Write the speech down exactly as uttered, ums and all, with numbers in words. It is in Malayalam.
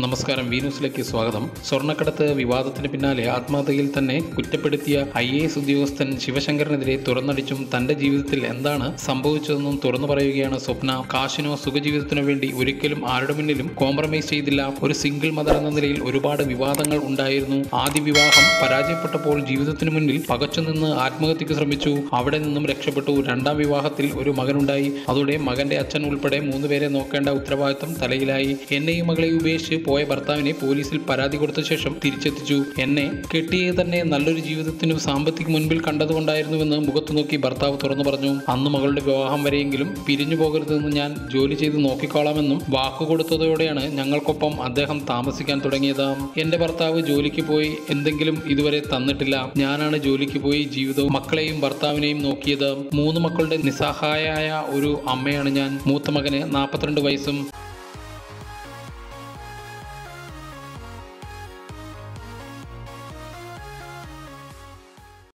നമസ്കാരം, വി ന്യൂസിലേക്ക് സ്വാഗതം. സ്വർണ്ണക്കടത്ത് വിവാദത്തിന് പിന്നാലെ ആത്മഹത്യയിൽ തന്നെ കുറ്റപ്പെടുത്തിയ ഐ എ എസ് ഉദ്യോഗസ്ഥൻ ശിവശങ്കറിനെതിരെ തുറന്നടിച്ചും തന്റെ ജീവിതത്തിൽ എന്താണ് സംഭവിച്ചതെന്നും തുറന്നു പറയുകയാണ് സ്വപ്ന. കാശിനോ സുഖജീവിതത്തിനോ വേണ്ടി ഒരിക്കലും ആരുടെ മുന്നിലും കോംപ്രമൈസ് ചെയ്തില്ല. ഒരു സിംഗിൾ മദർ എന്ന നിലയിൽ ഒരുപാട് വിവാദങ്ങൾ ഉണ്ടായിരുന്നു. ആദ്യ വിവാഹം പരാജയപ്പെട്ടപ്പോൾ ജീവിതത്തിനു മുന്നിൽ പകച്ചുനിന്ന് ആത്മഹത്യക്ക് ശ്രമിച്ചു. അവിടെ നിന്നും രക്ഷപ്പെട്ടു. രണ്ടാം വിവാഹത്തിൽ ഒരു മകനുണ്ടായി. അതോടെ മകന്റെ അച്ഛൻ ഉൾപ്പെടെ മൂന്നുപേരെ നോക്കേണ്ട ഉത്തരവാദിത്തം തലയിലായി. എന്നെയും മകളെ ഉപേക്ഷിച്ച് പോയ ഭർത്താവിനെ പോലീസിൽ പരാതി കൊടുത്ത ശേഷം തിരിച്ചെത്തിച്ചു. എന്നെ കെട്ടിയെ തന്നെ നല്ലൊരു ജീവിതത്തിനും സാമ്പത്തിക മുൻപിൽ കണ്ടതുകൊണ്ടായിരുന്നുവെന്ന് മുഖത്തു നോക്കി ഭർത്താവ് തുറന്നു പറഞ്ഞു. അന്ന് മകളുടെ വിവാഹം വരെയെങ്കിലും പിരിഞ്ഞു പോകരുതെന്ന് ഞാൻ ജോലി ചെയ്ത് നോക്കിക്കോളാമെന്നും വാക്കുകൊടുത്തതോടെയാണ് ഞങ്ങൾക്കൊപ്പം അദ്ദേഹം താമസിക്കാൻ തുടങ്ങിയത്. എന്റെ ഭർത്താവ് ജോലിക്ക് പോയി എന്തെങ്കിലും ഇതുവരെ തന്നിട്ടില്ല. ഞാനാണ് ജോലിക്ക് പോയി ജീവിതവും മക്കളെയും ഭർത്താവിനെയും നോക്കിയത്. മൂന്ന് മക്കളുടെ നിസ്സഹായയായ ഒരു അമ്മയാണ് ഞാൻ. മൂത്ത മകന് നാൽപ്പത്തിരണ്ട് വയസ്സും